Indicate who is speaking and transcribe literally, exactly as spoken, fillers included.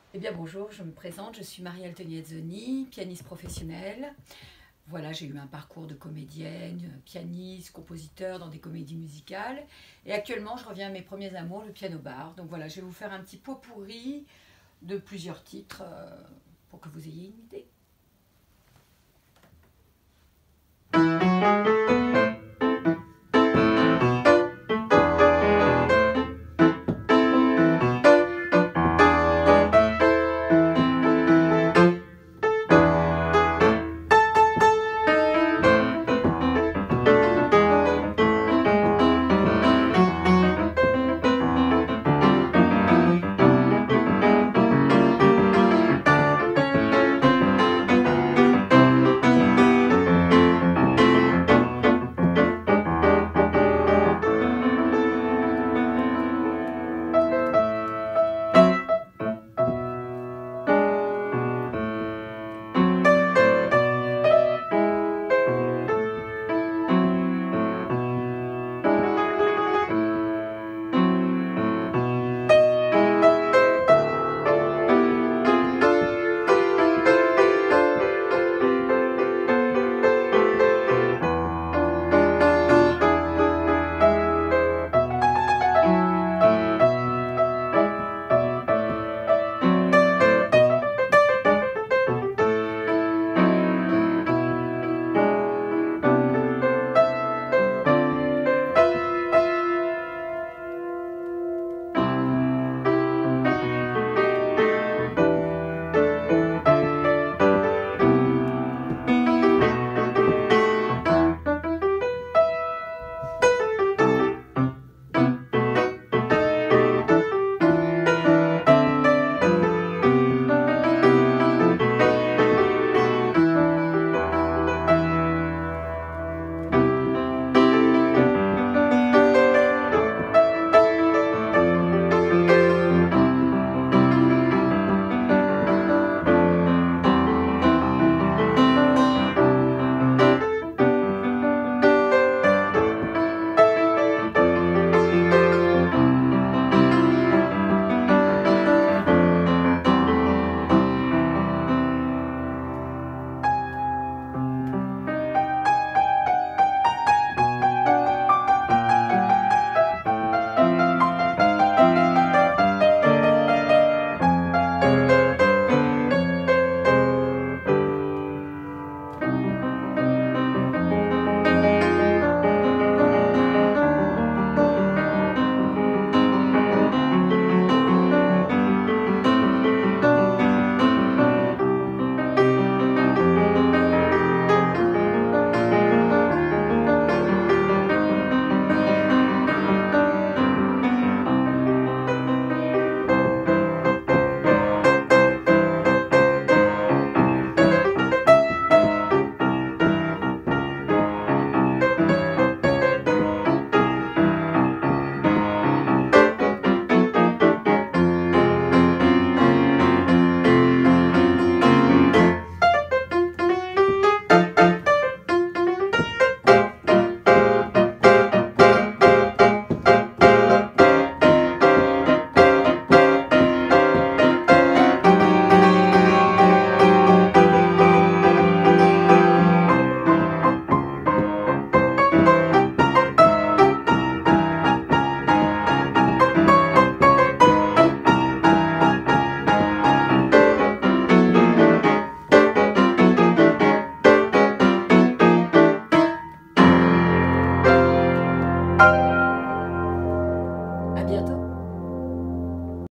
Speaker 1: Eh bien bonjour, je me présente, je suis Marie-Altoniette-Zoni, pianiste professionnelle. Voilà, j'ai eu un parcours de comédienne, pianiste, compositeur dans des comédies musicales. Et actuellement, je reviens à mes premiers amours, le piano-bar. Donc voilà, je vais vous faire un petit pot pourri de plusieurs titres euh, pour que vous ayez une idée.